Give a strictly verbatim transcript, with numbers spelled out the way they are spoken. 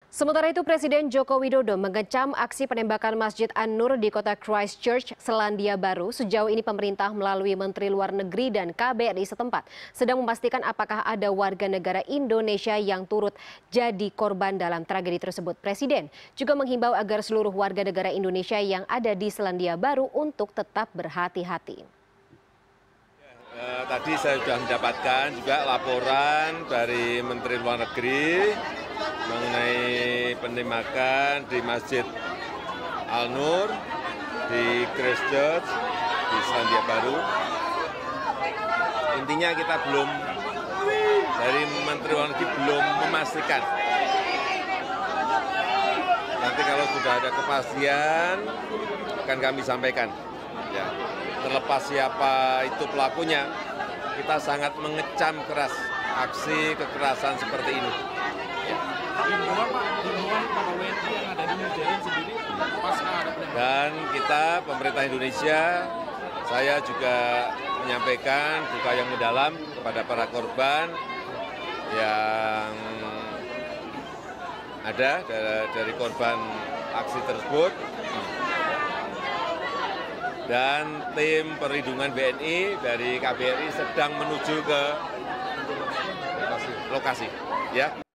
Sementara itu, Presiden Joko Widodo mengecam aksi penembakan Masjid An-Nur di kota Christchurch, Selandia Baru. Sejauh ini pemerintah melalui Menteri Luar Negeri dan K B R I setempat sedang memastikan apakah ada warga negara Indonesia yang turut jadi korban dalam tragedi tersebut. Presiden juga menghimbau agar seluruh warga negara Indonesia yang ada di Selandia Baru untuk tetap berhati-hati. Eh, tadi saya sudah mendapatkan juga laporan dari Menteri Luar Negeri mengenai penembakan di Masjid Al-Nur di Christchurch di Selandia Baru. Intinya kita belum, dari Menteri Luar Negeri belum memastikan. Nanti kalau sudah ada kepastian akan kami sampaikan. Ya, terlepas siapa itu pelakunya, kita sangat mengecam keras aksi kekerasan seperti ini. Himbauan Pak, himbauan para W N I yang ada di New Zealand sendiri pasca ada penembakan. Dan kita, pemerintah Indonesia, saya juga menyampaikan duka yang mendalam kepada para korban yang ada dari korban aksi tersebut. Dan tim perlindungan B N I dari K B R I sedang menuju ke lokasi. Ya.